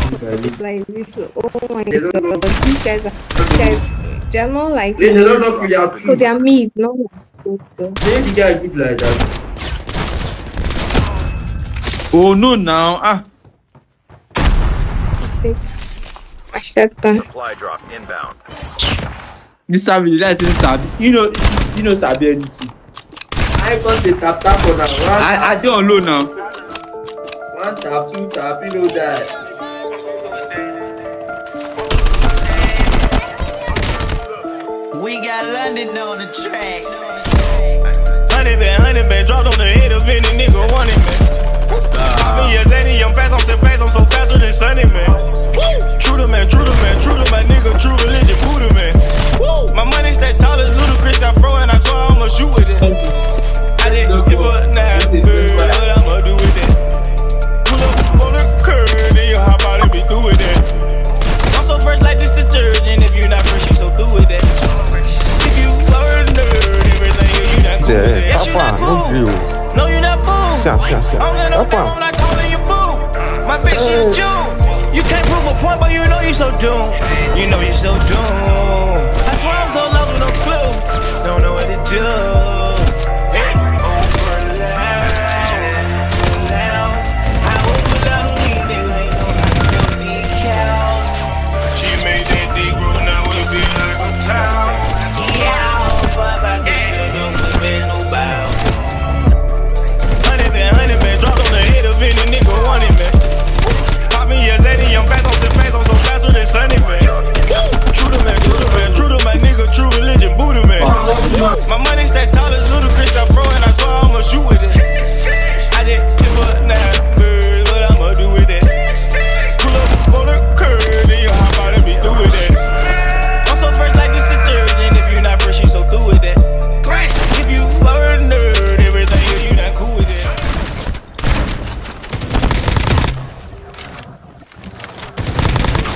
Like this. Oh my god, these guys they're not like They don't know we are so their meat, not like good. the guy good like that. Oh no now Take a shotgun. Supply drop inbound. this Sabi that's in Sabi. You know Sabi anything. I got the tap on that one. I don't know now. One tap, two tap, you know that. We got London on the track. 100 band, dropped on the head of any nigga wanting me. Yes, any I'm fast, I'm so faster than Sunny, man. True to man, my nigga, true religion, Buddha, man. My money stay tall as Ludacris, I throw and I swear I'ma shoot with it. I didn't give up now, but I'ma do with it. Pull up on the curb, then you hop out and be through with it. I'm so fresh like this detergent, if you not fresh, you so through with it. If you are a nerd, everything you not cool with it. Yes, you not cool. No, you not boo. I'm gonna know I'm not calling you boo. My bitch, she a Jew. You can't prove a point, but you know you so doomed. You know you so doomed. That's why I'm so lost with no clue. Don't know what to do. Hey, over loud. I overload these niggas ain't know how to build these cows. She made that dick grow, now it be like a town. Yeah, but I can't do nothing, no bow. 100 band, dropped on the head of any nigga wanting me. Pop me as 80, I'm fast, I'm so faster than Sunny, man. True to my nigga, true religion, Buddha, man. My money stay tall as Ludacris, I throw and I swear I'ma shoot with it. I didn't give up now, but I'ma do with it. Pull up on the curb, then you hop out and be through with it. I'm so fresh like this detergent, if you not fresh, you so through with it. If you are a nerd, everything you not cool with it.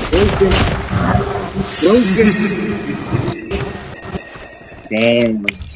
Damn.